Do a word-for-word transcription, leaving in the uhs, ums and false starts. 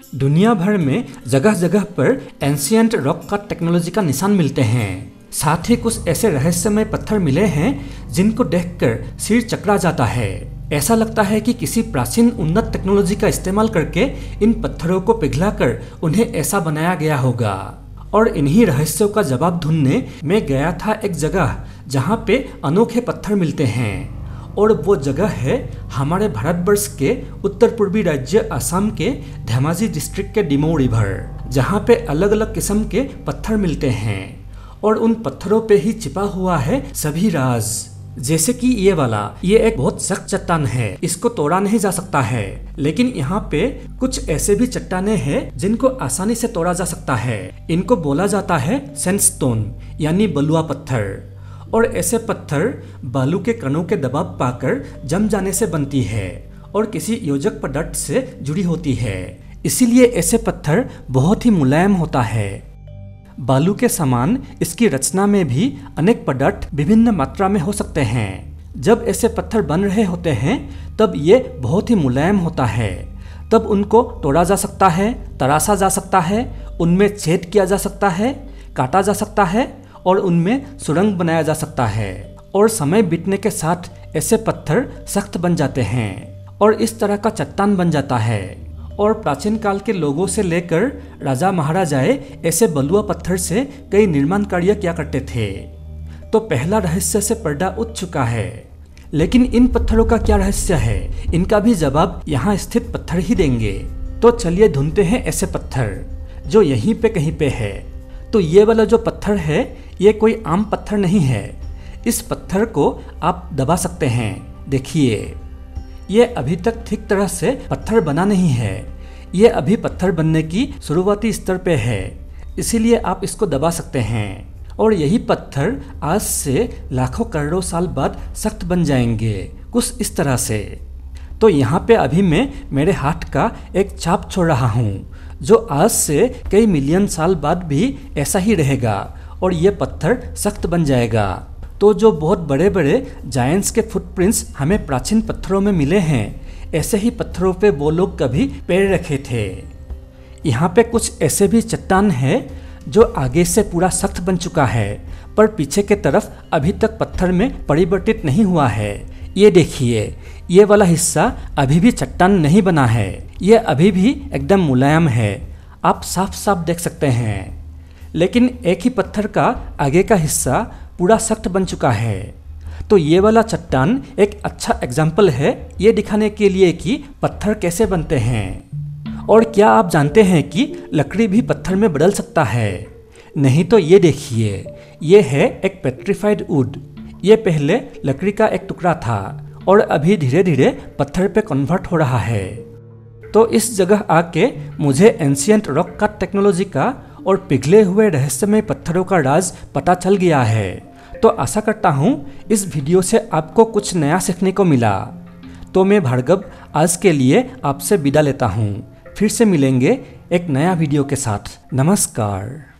दुनिया भर में जगह जगह पर एंशिएंट रॉक का टेक्नोलॉजी का निशान मिलते हैं। साथ ही कुछ ऐसे रहस्यमय पत्थर मिले हैं जिनको देखकर सिर चकरा जाता है। ऐसा लगता है कि किसी प्राचीन उन्नत टेक्नोलॉजी का इस्तेमाल करके इन पत्थरों को पिघलाकर उन्हें ऐसा बनाया गया होगा। और इन्हीं रहस्यों का जवाब ढूंढने मैं गया था एक जगह जहाँ पे अनोखे पत्थर मिलते हैं। और वो जगह है हमारे भारतवर्ष के उत्तर पूर्वी राज्य असम के धेमाजी डिस्ट्रिक्ट के डिमऊ रिवर, जहाँ पे अलग अलग किस्म के पत्थर मिलते हैं और उन पत्थरों पे ही छिपा हुआ है सभी राज। जैसे कि ये वाला, ये एक बहुत सख्त चट्टान है, इसको तोड़ा नहीं जा सकता है। लेकिन यहाँ पे कुछ ऐसे भी चट्टाने हैं जिनको आसानी से तोड़ा जा सकता है। इनको बोला जाता है सैंडस्टोन यानी बलुआ पत्थर। और ऐसे पत्थर बालू के कणों के दबाव पाकर जम जाने से बनती है और किसी योजक पदार्थ से जुड़ी होती है। इसीलिए ऐसे पत्थर बहुत ही मुलायम होता है। बालू के समान इसकी रचना में भी अनेक पदार्थ विभिन्न मात्रा में हो सकते हैं। जब ऐसे पत्थर बन रहे होते हैं तब ये बहुत ही मुलायम होता है। तब उनको तोड़ा जा सकता है, तराशा जा सकता है, उनमें छेद किया जा सकता है, काटा जा सकता है और उनमें सुरंग बनाया जा सकता है। और समय बीतने के साथ ऐसे पत्थर सख्त बन जाते हैं और इस तरह का चट्टान बन जाता है। और प्राचीन काल के लोगों से लेकर राजा महाराजाएं ऐसे बलुआ पत्थर से कई निर्माण कार्य किया करते थे। तो पहला रहस्य से पर्दा उठ चुका है। लेकिन इन पत्थरों का क्या रहस्य है, इनका भी जवाब यहाँ स्थित पत्थर ही देंगे। तो चलिए ढूंढते हैं ऐसे पत्थर जो यहीं पे कहीं पे है। तो ये वाला जो पत्थर है ये कोई आम पत्थर नहीं है। इस पत्थर को आप दबा सकते हैं। देखिए, ये अभी तक ठीक तरह से पत्थर बना नहीं है। ये अभी पत्थर बनने की शुरुआती स्तर पे है, इसीलिए आप इसको दबा सकते हैं। और यही पत्थर आज से लाखों करोड़ों साल बाद सख्त बन जाएंगे, कुछ इस तरह से। तो यहाँ पे अभी मैं मेरे हाथ का एक छाप छोड़ रहा हूँ जो आज से कई मिलियन साल बाद भी ऐसा ही रहेगा और ये पत्थर सख्त बन जाएगा। तो जो बहुत बड़े बड़े जायंट्स के फुटप्रिंट्स हमें प्राचीन पत्थरों में मिले हैं, ऐसे ही पत्थरों पे वो लोग कभी पैर रखे थे। यहाँ पे कुछ ऐसे भी चट्टान है जो आगे से पूरा सख्त बन चुका है पर पीछे के तरफ अभी तक पत्थर में परिवर्तित नहीं हुआ है। ये देखिए, ये वाला हिस्सा अभी भी चट्टान नहीं बना है, ये अभी भी एकदम मुलायम है, आप साफ साफ देख सकते हैं। लेकिन एक ही पत्थर का आगे का हिस्सा पूरा सख्त बन चुका है। तो ये वाला चट्टान एक अच्छा एग्जाम्पल है ये दिखाने के लिए कि पत्थर कैसे बनते हैं। और क्या आप जानते हैं कि लकड़ी भी पत्थर में बदल सकता है? नहीं तो ये देखिए, ये है एक पेट्रिफाइड वुड। ये पहले लकड़ी का एक टुकड़ा था और अभी धीरे धीरे पत्थर पे कन्वर्ट हो रहा है। तो इस जगह आके मुझे एंशिएंट रॉक का टेक्नोलॉजी का और पिघले हुए रहस्यमय पत्थरों का राज पता चल गया है। तो आशा करता हूँ इस वीडियो से आपको कुछ नया सीखने को मिला। तो मैं भार्गव आज के लिए आपसे विदा लेता हूँ। फिर से मिलेंगे एक नया वीडियो के साथ। नमस्कार।